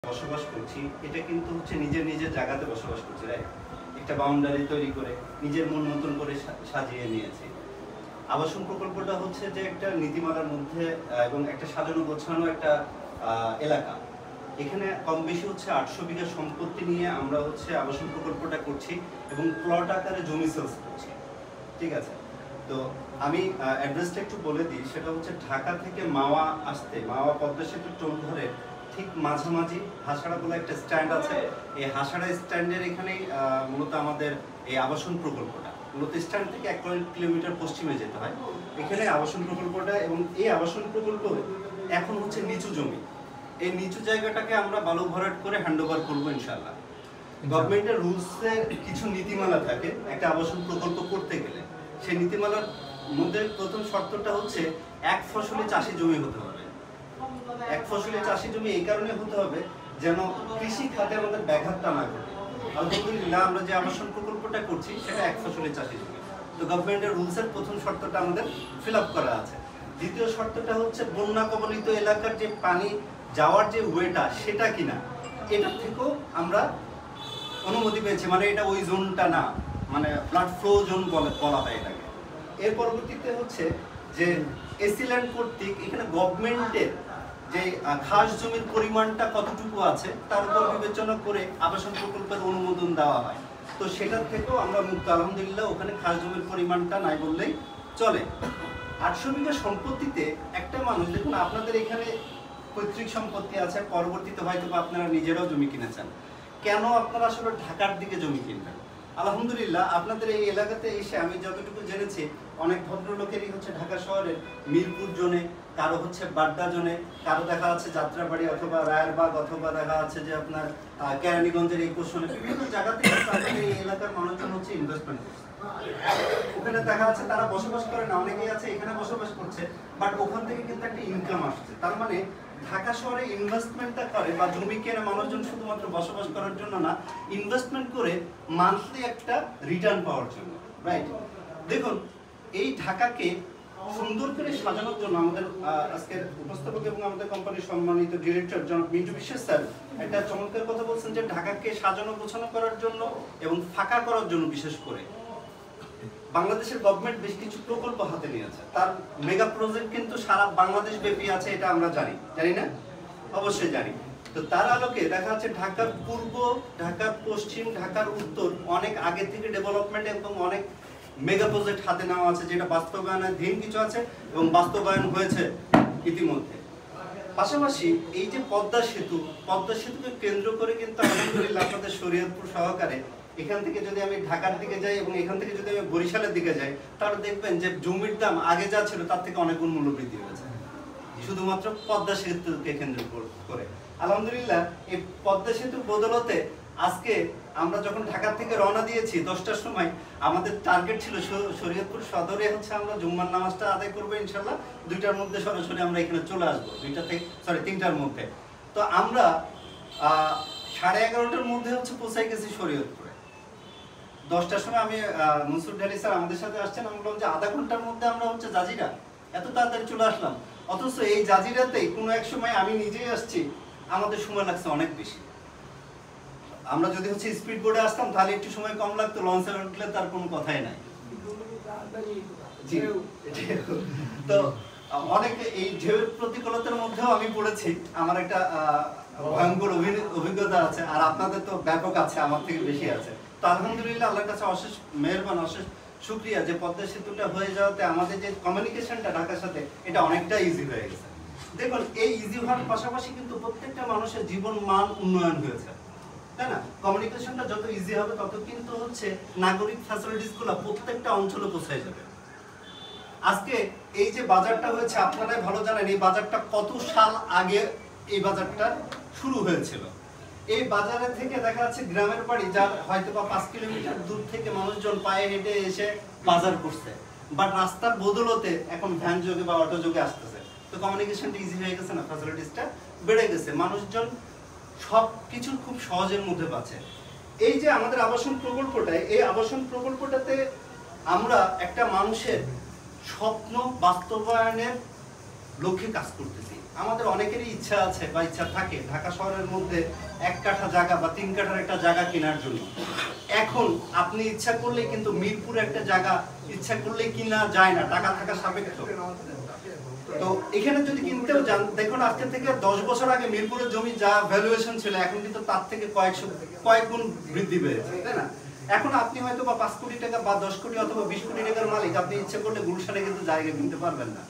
বসবাস করছি এটা কিন্তু হচ্ছে নিজের নিজের জায়গাতে বসবাস করছি, রাইট? একটা বাউন্ডারি তৈরি করে নিজের মন মতন করে সাজিয়ে নিয়েছি। আবাসন প্রকল্পটা হচ্ছে যে একটা নীতিমালার মধ্যে এবং একটা সাজানো গোছানো একটা এলাকা। এখানে কম বেশি হচ্ছে 800 বিঘা সম্পত্তি নিয়ে আমরা হচ্ছে আবাসন প্রকল্পটা করছি এবং প্লট আকারে জমি সেলস করছি, ঠিক আছে? তো আমি অ্যাড্রেসটা একটু বলে দিই। সেটা হচ্ছে ঢাকা থেকে মাওয়া আসতে, মাওয়া পদ্মা সেতুর টোল ধরে ঠিক মাঝামাঝি হাসাড়া বলে একটা স্ট্যান্ড আছে। এই হাসাড়া স্ট্যান্ডের এখানেই মূলত আমাদের এই আবাসন প্রকল্পটা, মূলত স্ট্যান্ড থেকে 1 কিলোমিটার পশ্চিমে যেতে হয়। এখানে আবাসন প্রকল্পটা, এবং এই আবাসন প্রকল্প এখন হচ্ছে নিচু জমি। এই নিচু জায়গাটাকে আমরা বালু ভরাট করে হ্যান্ডওভার করবো ইনশাআল্লাহ। গভর্নমেন্টের রুলসে কিছু নীতিমালা থাকে একটা আবাসন প্রকল্প করতে গেলে। সেই নীতিমালার মধ্যে প্রথম শর্তটা হচ্ছে এক ফসলি চাষি জমি হতে হবে। এক ফসলি চাষি জমি এই কারণে হতে হবে যেন কৃষি খাতে আমাদের ব্যাঘাতটা না ঘটে। আলহামদুলিল্লাহ আমরা যে আবাসন প্রকল্পটা করছি সেটা এক ফসলি চাষি জমি। তো গভর্নমেন্টের রুলসের প্রথম শর্তটা আমাদের ফিল আপ করা আছে। দ্বিতীয় শর্তটা হচ্ছে বন্যা কবলিত এলাকার যে পানি যাওয়ার যে ওয়েটা সেটা কিনা, এটার থেকেও আমরা অনুমতি পেয়েছি। মানে এটা ওই জোনটা না, মানে ফ্লাড ফ্লো জোন বলা হয় এটাকে। এর পরবর্তীতে হচ্ছে যে এসিল্যান্ড কর্তৃক এখানে গভর্নমেন্টের যে খাস জমির পরিমাণটা কতটুকু আছে তার উপর বিবেচনা করে আবাসন প্রকল্পের অনুমোদন দেওয়া হয়। তো সেটার থেকেও আমরা মুক্ত আলহামদুলিল্লাহ। ওখানে খাস জমির পরিমাণটা নাই বললেই চলে। 800 বিঘা সম্পত্তিতে একটা মানুষ, দেখুন আপনাদের এখানে পৈতৃক সম্পত্তি আছে, পরবর্তীতে হয়তো আপনারা নিজেরাও জমি কিনেছেন, কেন আপনারা আসলে ঢাকার দিকে জমি কিনবেন? আলহামদুলিল্লাহ আপনাদের এই এলাকাতে এসে আমি যতটুকু জেনেছি অনেক ভদ্রলোকেরই হচ্ছে ঢাকা শহরের মিরপুর জোনে, কারো হচ্ছে বাড্ডা জোনে, কারো দেখা যাচ্ছে যাত্রাবাড়ি অথবা রায়েরবাগ, অথবা দেখা যাচ্ছে যে আপনার কেরানীগঞ্জের এই পোর্শনে, বিভিন্ন জায়গাতে এই এলাকার মানুষজন হচ্ছে ইনভেস্টমেন্ট করছে। ওখানে দেখা যাচ্ছে তারা বসবাস করে না, অনেকেই আছে এখানে বসবাস করছে, বাট ওখান থেকে কিন্তু একটা ইনকাম আসছে। তার মানে ঢাকা শহরে ইনভেস্টমেন্টটা করে বা জমি কেনে মানুষজন শুধুমাত্র বসবাস করার জন্য না, ইনভেস্টমেন্ট করে মান্থলি একটা রিটার্ন পাওয়ার জন্য, রাইট? দেখুন এই ঢাকাকে সুন্দর করে সাজানোর জন্য আমাদের আজকের উপস্থাপক এবং আমাদের কোম্পানির সম্মানিত ডিরেক্টর জনাব মিন্টু বিশ্বাস স্যার একটা চমৎকার কথা বলছেন যে ঢাকাকে সাজানো গোছানো করার জন্য এবং ফাঁকা করার জন্য বিশেষ করে বাংলাদেশের গভর্নমেন্ট বেশ কিছু প্রকল্প হাতে নিয়েছে। তার মেগা প্রজেক্ট কিন্তু সারা বাংলাদেশ ব্যাপী আছে, এটা আমরা জানি না? অবশ্যই জানি। তো তার আলোকে দেখা যাচ্ছে ঢাকার পূর্ব, ঢাকার পশ্চিম, ঢাকার উত্তর অনেক আগে থেকে ডেভেলপমেন্ট এবং অনেক মেগা প্রজেক্ট হাতে নেওয়া আছে, যেটা বাস্তবায়নাধীন কিছু আছে এবং বাস্তবায়ন হয়েছে ইতিমধ্যে। পাশাপাশি এই যে পদ্মা সেতুকে কেন্দ্র করে কিন্তু আলহামদুলিল্লাহ আপনাদের শরীয়তপুর সহকারে এখান থেকে যদি আমি ঢাকার দিকে যাই এবং এখান থেকে যদি আমি বরিশালের দিকে যাই, তাহলে দেখবেন যে জমির দাম আগে যা ছিল তার থেকে অনেক গুণ মূল্য বৃদ্ধি হয়েছে, শুধুমাত্র পদ্মা সেতুকে কেন্দ্র করে। আলহামদুলিল্লাহ এই পদ্মা সেতুর বদলতে আজকে আমরা যখন ঢাকা থেকে রওনা দিয়েছি 10টার সময়, আমাদের টার্গেট ছিল শরীয়তপুর সদরে হচ্ছে আমরা জুম্মার নামাজটা আদায় করবো ইনশাল্লাহ, 2টার মধ্যে সরাসরি আমরা এখানে চলে আসবো, 3টার মধ্যে। তো আমরা 11:30টার মধ্যে হচ্ছে পৌঁছাই গেছি শরীয়তপুরে। 10টার সময় আমি মনসুর ঢালি স্যার আমাদের সাথে আসছেন, আমি বললাম যে আধা ঘন্টার মধ্যে আমরা হচ্ছে জাজিরা, এত তাড়াতাড়ি চলে আসলাম। অথচ এই জাজিরাতেই কোনো এক সময় আমি নিজেই আসছি, আমাদের সময় লাগছে অনেক বেশি। আমরা যদি হচ্ছে স্পিড বোর্ডে আসতাম তাহলে একটু সময় কম লাগতো, লঞ্চে উঠলে তার কোনো কথাই নাই। তো অনেক এই ঢেউয়ের প্রতিকূলতার মধ্যেও আমি পড়েছি, আমার একটা ভয়ঙ্কর অভিজ্ঞতা আছে, আর আপনাদের তো ব্যাপক আছে, আমার থেকে বেশি আছে। তো আলহামদুলিল্লাহ আল্লাহর কাছে অশেষ মেহেরবান, অশেষ শুকরিয়া যে পদ্মা সেতুটা হয়ে যাওয়াতে আমাদের যে কমিউনিকেশনটা ঢাকার সাথে এটা অনেকটা ইজি হয়ে গেছে। দেখুন এই ইজি হওয়ার পাশাপাশি কিন্তু প্রত্যেকটা মানুষের জীবন মান উন্নয়ন হয়েছে, তাই না? কমিউনিকেশনটা যত ইজি হবে তত কিন্তু হচ্ছে নাগরিক ফ্যাসিলিটিসগুলো প্রত্যেকটা অঞ্চলে পৌঁছে যাবে। আজকে এই যে বাজারটা হয়েছে আপনারাই ভালো জানেন, এই বাজারটা কত সাল আগে এই বাজারটা শুরু হয়েছিল। এই বাজারে থেকে দেখা যাচ্ছে গ্রামের বাড়ি যার হয়তো বা 5 কিলোমিটার দূর থেকে মানুষজন পায়ে হেঁটে এসে বাজার করছে, বাট রাস্তার বদলতে এখন ভ্যান যোগে বা অটো যোগে আসতেছে। তো কমিউনিকেশনটা ইজি হয়ে গেছে না, ফ্যাসিলিটিসটা বেড়ে গেছে, মানুষজন সব কিছু খুব সহজের মধ্যে পাচ্ছে। এই যে আমাদের আবাসন প্রকল্পটা, এই আবাসন প্রকল্পটাতে আমরা একটা মানুষের স্বপ্ন বাস্তবায়নের লক্ষ্যে কাজ করতেছি। আমাদের অনেকেরই ইচ্ছা আছে বা ইচ্ছা থাকে ঢাকা শহরের মধ্যে 1 কাঠা জায়গা বা 3 কাঠার একটা জায়গা কেনার জন্য। এখন আপনি ইচ্ছা করলেই কিন্তু মিরপুরে একটা জায়গা ইচ্ছা করলেই কিনা যায় না, টাকা থাকা সাপেক্ষ। তো এখানে যদি কিনতেও যান, দেখুন আজকে থেকে 10 বছর আগে মিরপুরের জমি যা ভ্যালুয়েশন ছিল এখন কিন্তু তার থেকে কয়েক গুণ বৃদ্ধি পেয়েছে, তাই না? এখন আপনি হয়তো বা 5 কোটি টাকা বা 10 কোটি অথবা 20 কোটি টাকার মালিক, আপনি ইচ্ছা করলে গুলশানে কিন্তু জায়গা কিনতে পারবেন না,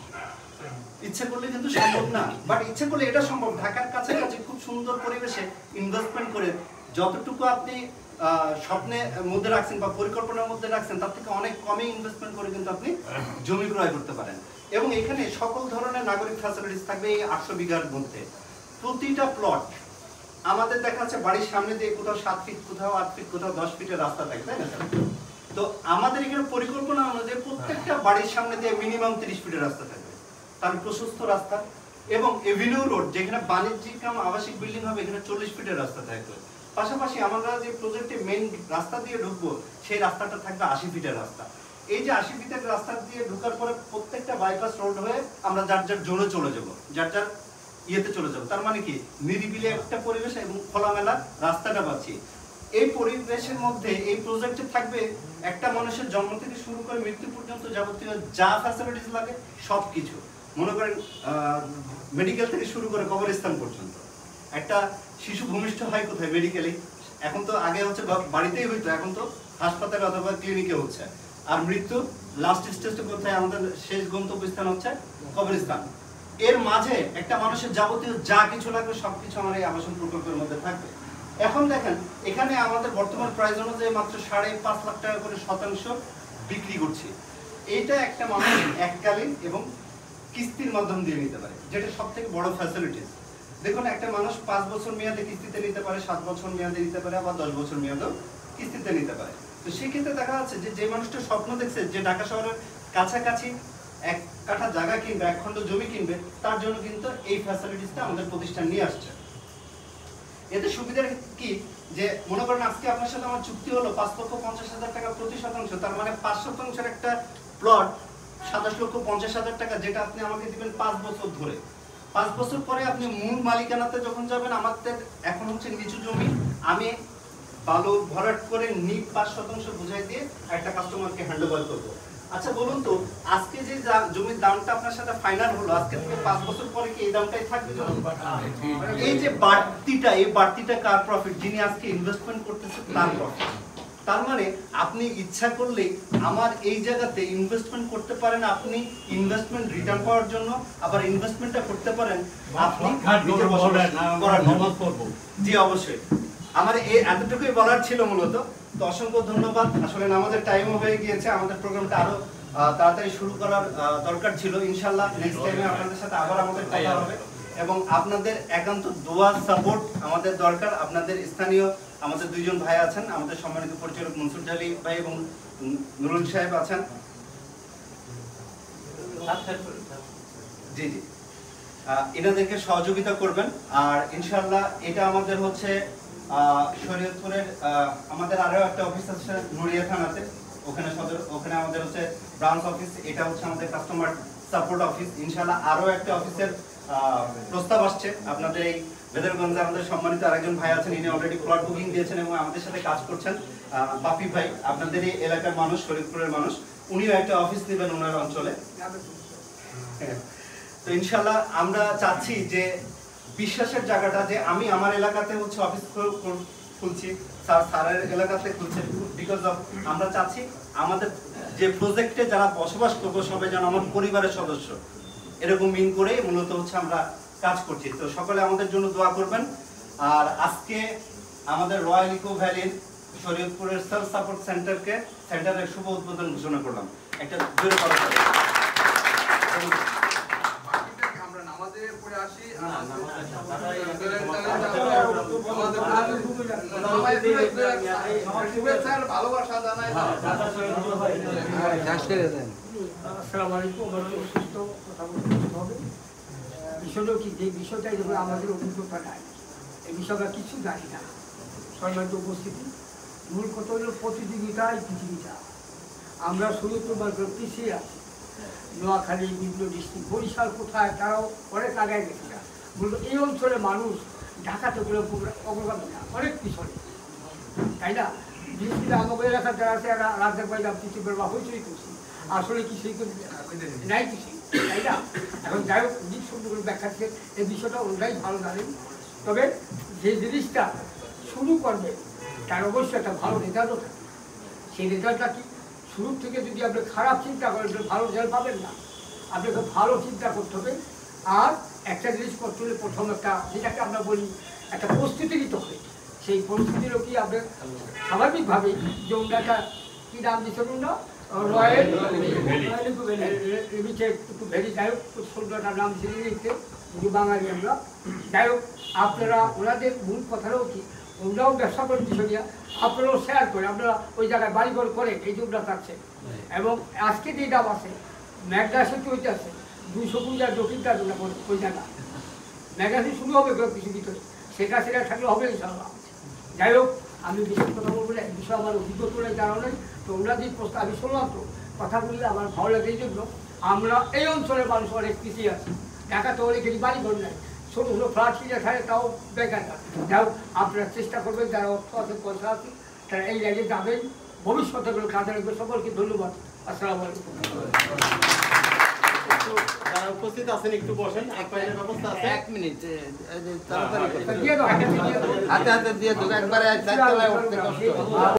ইচ্ছা করলে কিন্তু সম্ভব না। বাট ইচ্ছা করলে এটা সম্ভব, ঢাকার কাছাকাছি খুব সুন্দর পরিবেশে ইনভেস্টমেন্ট করে যতটুকু আপনি স্বপ্নের মধ্যে রাখছেন বা পরিকল্পনার মধ্যে রাখছেন তার থেকে অনেক কমে ইনভেস্টমেন্ট করে কিন্তু আপনি জমি ক্রয় করতে পারেন। এবং এখানে সকল ধরনের নাগরিক ফ্যাসিলিটিস থাকবে এই 800 বিঘার মধ্যে। প্রতিটা প্লট আমাদের দেখা যাচ্ছে বাড়ির সামনে দিয়ে কোথাও 7 ফিট, কোথাও 8 ফিট, কোথাও 10 ফিটের রাস্তা থাকে, তাই না? তো আমাদের এখানে পরিকল্পনা অনুযায়ী প্রত্যেকটা বাড়ির সামনে দিয়ে মিনিমাম 30 ফিটের রাস্তা থাকবে, তার প্রশস্ত রাস্তা। এবং এভিনিউ রোড যেখানে বাণিজ্যিক আবাসিক বিল্ডিং হবে এখানে 40 ফিটের রাস্তা থাকবে। পাশাপাশি আমরা যে প্রজেক্টে মেইন রাস্তা দিয়ে ঢুকবো সেই রাস্তাটা থাকবে 80 ফিটের রাস্তা। এই যে 80 ফিটের রাস্তা দিয়ে ঢোকার পরে প্রত্যেকটা বাইপাস রোড হয়ে আমরা যার যার জোনে চলে যাব, যার যার ইয়েতে চলে যাব। তার মানে কি নিরিবিলি একটা পরিবেশ এবং খোলামেলা রাস্তাটা পাচ্ছি। এই পরিবেশের মধ্যে এই প্রজেক্টে থাকবে একটা মানুষের জন্ম থেকে শুরু করে মৃত্যু পর্যন্ত যাবতীয় যা ফ্যাসিলিটিস লাগে সবকিছু। মনে করেন মেডিকেল থেকে শুরু করে কবরস্থান পর্যন্ত। একটা শিশু ভূমিষ্ঠ হয় কোথায়? মেডিকেলে। এখন তো আগে হচ্ছে বাড়িতেই হইতো, এখন তো হাসপাতালে অথবা ক্লিনিকে হচ্ছে। আর মৃত্যু লাস্ট স্টেজটা কোথায়? আমাদের শেষ গন্তব্যস্থান হচ্ছে কবরস্থান। এর মাঝে একটা মানুষের যাবতীয় যা কিছু লাগবে সবকিছু আমার এই আবাসন প্রকল্পের মধ্যে থাকবে। এখন দেখেন এখানে আমাদের বর্তমান প্রাইস অনুযায়ী মাত্র 5.5 লাখ টাকা করে শতাংশ বিক্রি করছি। এইটা একটা মানুষ এককালীন এবং কিস্তির মাধ্যম দিয়ে নিতে পারে, যেটা সবথেকে বড় ফ্যাসিলিটিস। দেখুন একটা মানুষ 5 বছর মেয়াদে কিস্তিতে নিতে পারে, 7 বছর মেয়াদে নিতে পারে, আবার 10 বছর মেয়াদেও কিস্তিতে নিতে পারে। তো সেই ক্ষেত্রে দেখা যাচ্ছে যে মানুষটা স্বপ্ন দেখছে যে ঢাকা শহরের কাছাকাছি 1 কাঠা জায়গা কিনবে, 1 খণ্ড জমি কিনবে, তার জন্য কিন্তু এই ফ্যাসিলিটিসটা আমাদের প্রতিষ্ঠান নিয়ে আসছে। এতে সুবিধা কি? যে মনে করেন আজকে আপনার সাথে আমার চুক্তি হলো 5,50,000 টাকা প্রতি শতাংশ, তার মানে 5 শতাংশের একটা প্লট 27,50,000 টাকা, যেটা আপনি আমাকে দিবেন 5 বছর ধরে। 5 বছর পরে আপনি মূল মালিকানাতে যখন যাবেন, আমাদের এখন হচ্ছে নিচু জমি, আমি বালু ভরাট করে নিট 5 শতাংশ বুঝাই দিয়ে একটা কাস্টমারকে হ্যান্ড ওভার করবো। আচ্ছা বলুন তো, আজকে যে জমির দামটা আপনার সাথে ফাইনাল হলো, আজকে থেকে 5 বছর পরে কি এই দামটাই থাকবে? এই যে বাড়তিটা, এই বাড়তিটা কার প্রফিট? যিনি আজকে ইনভেস্টমেন্ট করতেছে তার প্রফিট। তার মানে আপনি ইচ্ছা করলে আমার এই জায়গাতে ইনভেস্টমেন্ট করতে পারেন, আপনি ইনভেস্টমেন্ট রিটার্ন পাওয়ার জন্য, আবার ইনভেস্টমেন্টটা করতে পারেন আপনি নিজে বসবাস করার জন্য। জি অবশ্যই, আমার এই এতটুকুই বলার ছিল মূলত। তো অসংখ্য ধন্যবাদ। আসলে আমাদের টাইমও হয়ে গিয়েছে, আমাদের প্রোগ্রামটা আরো তাড়াতাড়ি শুরু করার দরকার ছিল। ইনশাআল্লাহ নেক্সট টাইমে আপনাদের সাথে আবার আমাদের কথা হবে, এবং আপনাদের একান্ত দোয়া সাপোর্ট আমাদের দরকার। আপনাদের স্থানীয় আমাদের 2 জন ভাই আছেন, আমাদের সম্মানিত পরিচালক মনসুর জালি ভাই এবং নুরুল সাহেব আছেন। জি জি, এনাদেরকে সহযোগিতা করবেন। আর ইনশাআল্লাহ এটা আমাদের হচ্ছে শরীয়তপুরের আমাদের আরো একটা অফিস আছে নুরিয়া থানাতে, ওখানে আমাদের হচ্ছে ব্রাঞ্চ অফিস, এটা হচ্ছে আমাদের কাস্টমার সাপোর্ট অফিস। ইনশাআল্লাহ আরো একটা অফিসের প্রস্তাব আসছে আপনাদের এই বেদরগঞ্জে। আমাদের সম্মানিত আরেকজন ভাই আছেন, ইনি অলরেডি প্লট বুকিং দিয়েছেন এবং আমাদের সাথে কাজ করছেন। বাপি ভাই, আপনাদের এই এলাকার মানুষ, শরীয়তপুরের মানুষ, উনিও একটা অফিস নেবেন ওনার অঞ্চলে। তো ইনশাআল্লাহ আমরা চাচ্ছি যে বিশ্বাসের জায়গাটা, যে আমি আমার এলাকাতে হচ্ছে অফিস খুলছি, স্যারের এলাকাতে খুলছে, বিকজ অফ আমরা চাচ্ছি আমাদের যে প্রজেক্টে যারা বসবাস করবো সবাই যেন আমার পরিবারের সদস্য, এরকম মিন করে মূলত হচ্ছে আমরা কাজ করছি। তো সকলে আমাদের জন্য দোয়া করবেন। আর আজকে আমাদের রয়্যাল ইকো ভ্যালির শরীয়তপুরের সেলফ সাপোর্ট সেন্টারের শুভ উদ্বোধন ঘোষণা করলাম। একটা জোরে করা হবে। আমরা নামাজে পড়ে আসি। ভালোবাসা জানাই। আসসালামু আলাইকুম। কথা বলতে হবে বিষয়টা কি, যে বিষয়টাই যখন আমাদের অভিজ্ঞতা নাই, এই বিষয়টা কিছু জানি না। সম্মানিত উপস্থিতি, মূল কথা হলো প্রতিযোগিতায় পৃথিবীটা। আমরা শুরু তোমার পিছিয়ে আছি। নোয়াখালী, বিভিন্ন ডিস্ট্রিক্ট, বরিশাল কোথায়, তারাও অনেক আগায় গেছে। বললো এই অঞ্চলের মানুষ ঢাকাতে করে অগ্রগামী না, অনেক পিছনে, তাই না? বিশেষ করে আমাদের এলাকার যারা আছে রাজ্যের বাইরে কিছু বা হইচই করছি, আসলে কিছুই করে নাই কিছুই, তাই না? এখন যাই হোক নিজ সুন্দর করে ব্যাখ্যাচ্ছে এই বিষয়টা ওরাই ভালো জানেন। তবে যে জিনিসটা শুরু করবে তার অবশ্যই একটা ভালো রেজাল্টও থাকে। সেই রেজাল্টটা কি, শুরু থেকে যদি আপনি খারাপ চিন্তা করেন ভালো রেজাল্ট পাবেন না। আপনাকে ভালো চিন্তা করতে হবে। আর একটা জিনিস করতে হলে প্রথম একটা, যেটাকে আমরা বলি একটা প্রস্তুতি নিতে হবে। সেই পরিস্থিতিরও কি আপনার স্বাভাবিকভাবে যে ওনাটা কী নাম দিচ্ছেন না, রয়্যাল একটু ভেরি, যাই হোক সুন্দরটার নাম ছিল নিতে বাঙালি আমরা। যাই হোক আপনারা ওনাদের মূল কথাটাও কি, ওনারাও ব্যবসা করেন বিষয় নিয়ে, আপনারাও শেয়ার করে আপনারা ওই জায়গায় বাড়িঘর করেন, এই যে ওনারা থাকছে। এবং আজকে যে দাম আছে ম্যাগনাসে চলতে আছে 250 দক্ষিণটা ওই জায়গা ম্যাগাজিন শুরু হবে কিছু ভিতরে, সেটা থাকলে হবে ইনশাল্লাহ। যাই হোক আমি বিশেষ কথা বলবো না, এই বিষয়ে আমার অভিজ্ঞতা জানা নেই। তোমরা যে প্রস্তাব আমি শুনলাম তো কথা বললে আমার ভালো লাগে। এই জন্য আমরা এই অঞ্চলের মানুষ অনেক পিছিয়ে আছি। ঢাকাতে অনেকেরই বাড়ি ঘর নেয়, ছোটো ছোটো ফ্ল্যাট কিনে থাকে, তাও বেকার। যাই হোক আপনারা চেষ্টা করবেন, যারা অর্থ আছে পয়সা আছে তারা এই লাইনে যাবেন, ভবিষ্যতে কাজে লাগবে। সকলকে ধন্যবাদ। আসসালামু আলাইকুম। যারা উপস্থিত আছেন একটু বসেন, এক পাইনের ব্যবস্থা আছে। 1 মিনিট তাড়াতাড়ি দিয়ে দাও, হাতে দিয়ে দাও। হাতে হাতে দিয়ে একবারে চারতলায় উঠতে কষ্ট হয়।